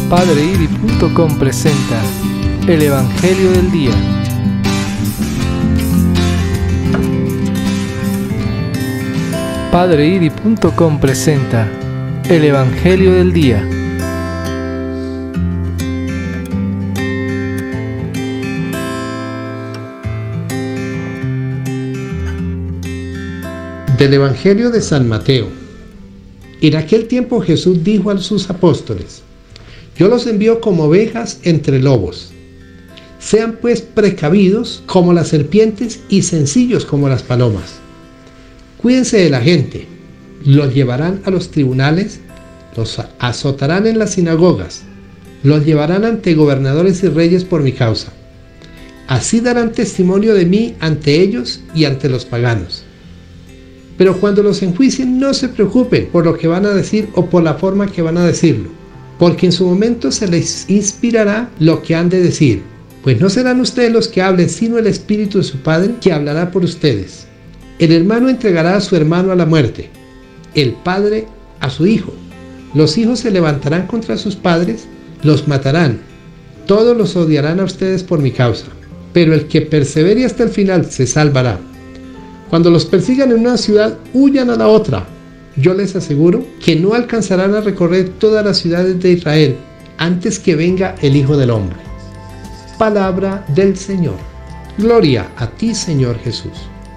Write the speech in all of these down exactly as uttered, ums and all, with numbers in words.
Padreiri punto com presenta el Evangelio del Día. Padreiri punto com presenta el Evangelio del Día. Del Evangelio de San Mateo. En aquel tiempo Jesús dijo a sus apóstoles: Yo los envío como ovejas entre lobos. Sean pues precavidos como las serpientes y sencillos como las palomas. Cuídense de la gente. Los llevarán a los tribunales, los azotarán en las sinagogas, los llevarán ante gobernadores y reyes por mi causa. Así darán testimonio de mí ante ellos y ante los paganos. Pero cuando los enjuicien, no se preocupen por lo que van a decir o por la forma que van a decirlo, porque en su momento se les inspirará lo que han de decir, pues no serán ustedes los que hablen, sino el Espíritu de su Padre que hablará por ustedes. El hermano entregará a su hermano a la muerte, el padre a su hijo. Los hijos se levantarán contra sus padres, los matarán. Todos los odiarán a ustedes por mi causa, pero el que persevere hasta el final se salvará. Cuando los persigan en una ciudad, huyan a la otra. Yo les aseguro que no alcanzarán a recorrer todas las ciudades de Israel antes que venga el Hijo del Hombre. Palabra del Señor. Gloria a ti, Señor Jesús.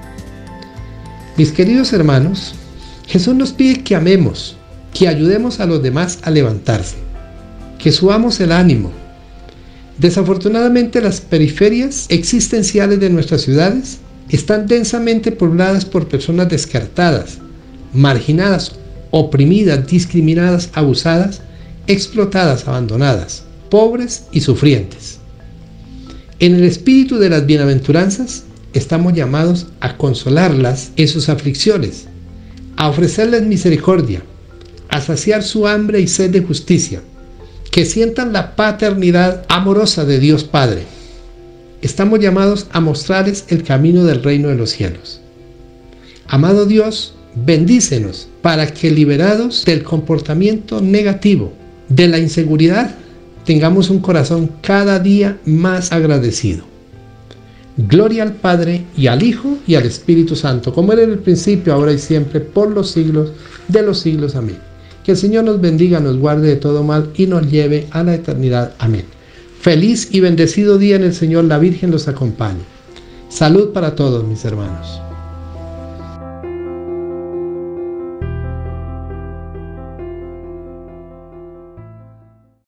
Mis queridos hermanos, Jesús nos pide que amemos, que ayudemos a los demás a levantarse, que subamos el ánimo. Desafortunadamente, las periferias existenciales de nuestras ciudades están densamente pobladas por personas descartadas, marginadas, oprimidas, discriminadas, abusadas, explotadas, abandonadas, pobres y sufrientes. En el espíritu de las bienaventuranzas estamos llamados a consolarlas en sus aflicciones, a ofrecerles misericordia, a saciar su hambre y sed de justicia, que sientan la paternidad amorosa de Dios Padre. Estamos llamados a mostrarles el camino del reino de los cielos. Amado Dios, bendícenos para que, liberados del comportamiento negativo, de la inseguridad, tengamos un corazón cada día más agradecido. Gloria al Padre, y al Hijo, y al Espíritu Santo, como era en el principio, ahora y siempre, por los siglos de los siglos. Amén. Que el Señor nos bendiga, nos guarde de todo mal y nos lleve a la eternidad. Amén. Feliz y bendecido día en el Señor. La Virgen los acompañe. Salud para todos, mis hermanos.